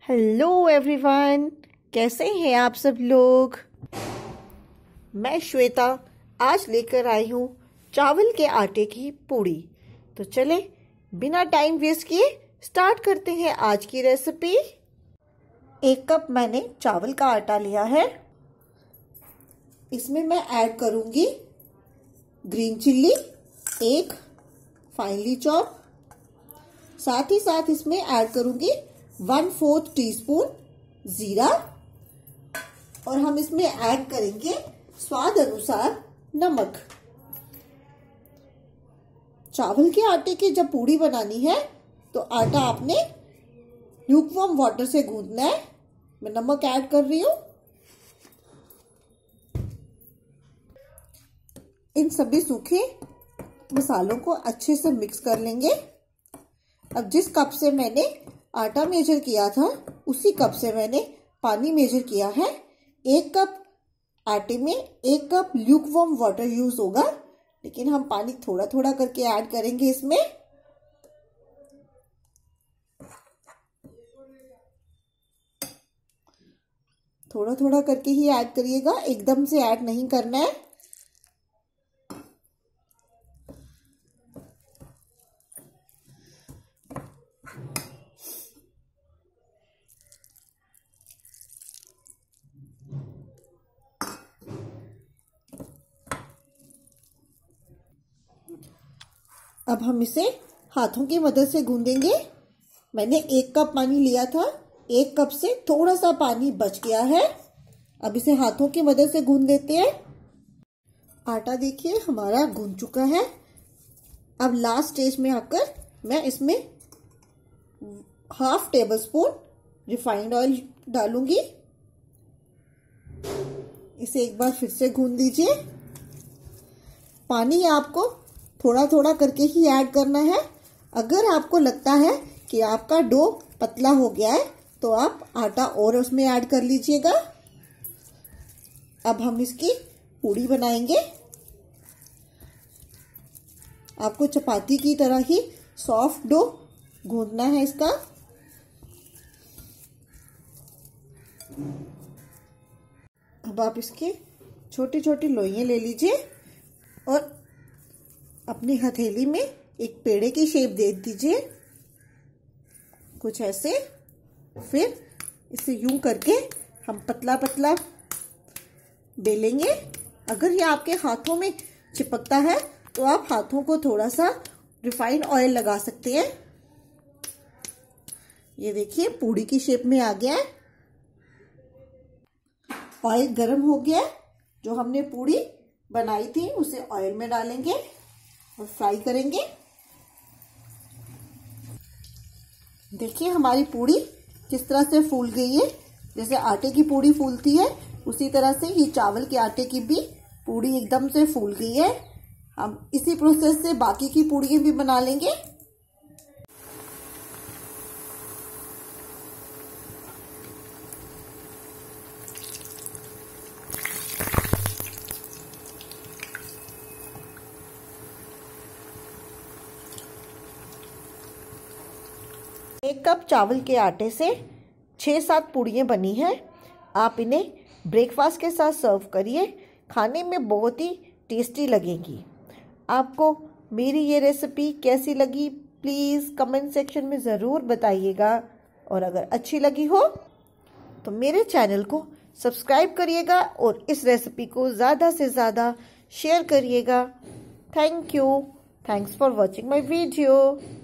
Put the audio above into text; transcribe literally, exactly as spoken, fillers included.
Hello everyone, कैसे हैं आप सब लोग। मैं श्वेता आज लेकर आई हूँ चावल के आटे की पूड़ी। तो चले बिना टाइम वेस्ट किए स्टार्ट करते हैं आज की रेसिपी। एक कप मैंने चावल का आटा लिया है। इसमें मैं ऐड करूँगी ग्रीन चिल्ली एक फाइनली चॉप, साथ ही साथ इसमें ऐड करूँगी वन फोर्थ टी स्पून जीरा और हम इसमें ऐड करेंगे स्वाद अनुसार नमक। चावल के आटे की जब पूड़ी बनानी है तो आटा आपने ल्यूकवार्म वाटर से गूंदना है। मैं नमक ऐड कर रही हूं। इन सभी सूखे मसालों को अच्छे से मिक्स कर लेंगे। अब जिस कप से मैंने आटा मेजर किया था उसी कप से मैंने पानी मेजर किया है। एक कप आटे में एक कप ल्यूकवार्म वाटर यूज होगा, लेकिन हम पानी थोड़ा थोड़ा करके ऐड करेंगे इसमें। थोड़ा थोड़ा करके ही ऐड करिएगा, एकदम से ऐड नहीं करना है। अब हम इसे हाथों की मदद से गूंदेंगे। मैंने एक कप पानी लिया था, एक कप से थोड़ा सा पानी बच गया है। अब इसे हाथों की मदद से गूंद देते हैं। आटा देखिए हमारा गूंद चुका है। अब लास्ट स्टेज में आकर मैं इसमें half tablespoon refined oil डालूंगी। इसे एक बार फिर से गूंद दीजिए। पानी आपको थोड़ा थोड़ा करके ही ऐड करना है। अगर आपको लगता है कि आपका डो पतला हो गया है तो आप आटा और उसमें ऐड कर लीजिएगा। अब हम इसकी पूड़ी बनाएंगे। आपको चपाती की तरह ही सॉफ्ट डो गूंदना है इसका। अब आप इसके छोटी छोटी लोइयां ले लीजिए और अपनी हथेली में एक पेड़े की शेप दे दीजिए, कुछ ऐसे। फिर इसे यूं करके हम पतला पतला बेलेंगे। अगर ये आपके हाथों में चिपकता है तो आप हाथों को थोड़ा सा रिफाइंड ऑयल लगा सकते हैं। ये देखिए पूड़ी की शेप में आ गया है। ऑयल गर्म हो गया है। जो हमने पूड़ी बनाई थी उसे ऑयल में डालेंगे और फ्राई करेंगे। देखिए हमारी पूड़ी किस तरह से फूल गई है। जैसे आटे की पूड़ी फूलती है उसी तरह से ये चावल के आटे की भी पूड़ी एकदम से फूल गई है। हम इसी प्रोसेस से बाकी की पूड़ियां भी बना लेंगे। एक कप चावल के आटे से छः सात पूड़ियाँ बनी हैं। आप इन्हें ब्रेकफास्ट के साथ सर्व करिए, खाने में बहुत ही टेस्टी लगेगी। आपको मेरी ये रेसिपी कैसी लगी प्लीज़ कमेंट सेक्शन में ज़रूर बताइएगा। और अगर अच्छी लगी हो तो मेरे चैनल को सब्सक्राइब करिएगा और इस रेसिपी को ज़्यादा से ज़्यादा शेयर करिएगा। Thank you. Thanks for watching my video.